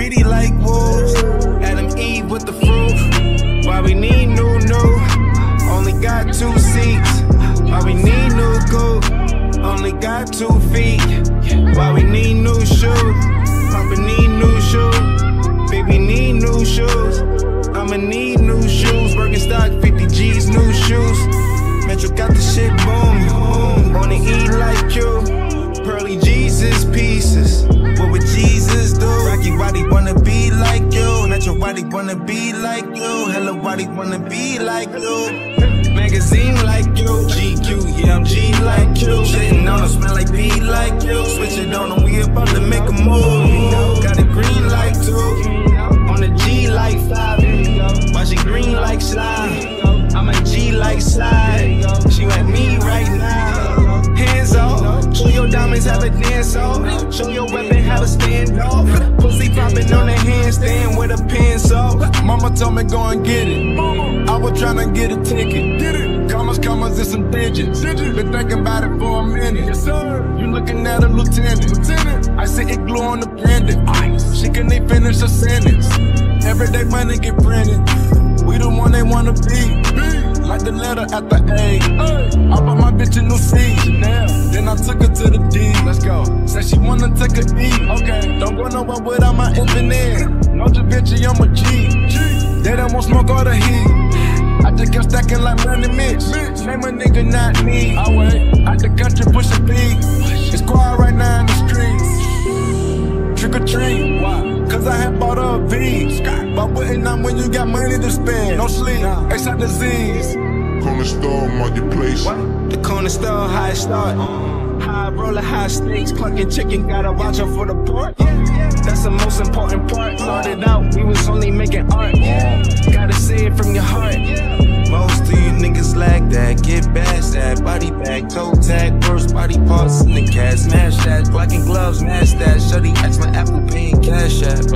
greedy like wolves. Adam Eve with the fruit. Why we need new? Only got 2 seats. Why we need new gold? Only got 2 feet. Why we need new shoes? Papa need new shoes. Baby need new shoes. I'ma need new shoes. Birkenstock 50 G's, new shoes. Metro got the shit boom. Wanna eat like you. Pearly Jesus pieces. What would Jesus do? Rocky Waddy wanna be like you. Metro Waddy wanna be like you. Hello Waddy wanna be like you. Magazine like you. GQ, yeah I'm G like you. Shitting on them, smell like B like you. Switch it on them, we about to make a move. Got it green like 2. On the G like 5. Why she green like slime? I'm a G like slide. She want me right now. Hands off. Show your diamonds, have a dance off. Show your weapon, have a standoff. Pussy popping on the handstand with a pencil. Mama told me go and get it. I was tryna get a ticket. Commas, and some digits. Been thinking about it for a minute. Yes, sir. You looking at a lieutenant. I see it glue on the pendant. She can they finish a sentence. Everyday money get printed. We the one they wanna be. Like the letter at the A. I bought my bitch a new C. Then I took her to the D. Let's go. Said she wanna take a E. Okay. Don't go nowhere without my infinite. No Da Vinci, I'm a G. They don't want smoke all the heat. I just kept stacking like Money Mitch. Name a nigga, not me. I wait. Out the country, push a P. It's quiet right now in the streets. Trick or treat. Why? Cause I had bought a V. But wouldn't not when you got money to spend. No sleep, except disease. Corner store, marketplace. What? The corner store, high start. High roller, high stakes. Clucking chicken, gotta watch out for the pork. That's the most important part. Started out, we was only making art. Gotta say it from your heart. Most of you niggas like that. Get bashed that. Body bag, toe tag. Worst body parts in the cat. Smash that. Black and gloves, mash that. Shutty X my Apple Pay and Cash App.